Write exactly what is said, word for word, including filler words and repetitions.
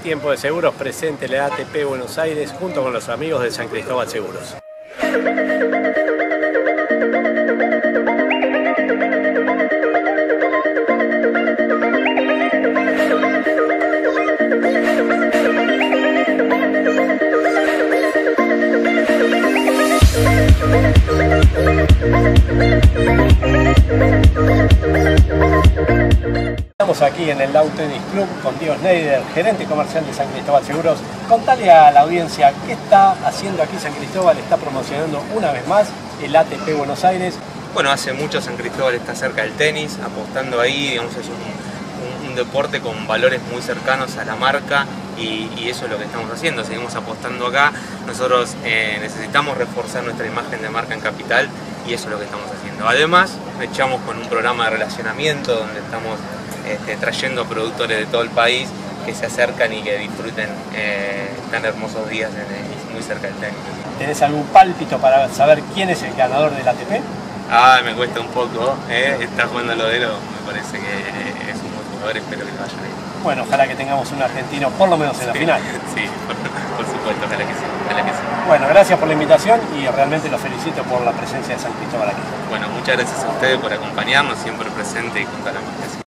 Tiempo de Seguros presente la A T P Buenos Aires junto con los amigos de San Cristóbal Seguros. Estamos aquí en el Lawn Tennis Club con Diego Schneider, gerente comercial de San Cristóbal Seguros. Contale a la audiencia qué está haciendo aquí San Cristóbal. Está promocionando una vez más el A T P Buenos Aires. Bueno, hace mucho San Cristóbal está cerca del tenis, apostando ahí, digamos, es un, un, un deporte con valores muy cercanos a la marca y, y eso es lo que estamos haciendo, seguimos apostando acá. Nosotros eh, necesitamos reforzar nuestra imagen de marca en Capital y eso es lo que estamos haciendo. Además, echamos con un programa de relacionamiento donde estamos este, trayendo productores de todo el país que se acercan y que disfruten eh, tan hermosos días en, en, muy cerca del tenis. ¿Tenés algún pálpito para saber quién es el ganador del A T P? Ah, me cuesta un poco, ¿eh? Está jugando Lodero, me parece que es un buen jugador, espero que le vaya bien. Bueno, ojalá que tengamos un argentino por lo menos en la sí, final. Sí, por, por supuesto, ojalá que sí, ojalá que sí. Bueno, gracias por la invitación y realmente los felicito por la presencia de San Cristóbal aquí. Bueno, muchas gracias a ustedes por acompañarnos, siempre presente y junto a la marca.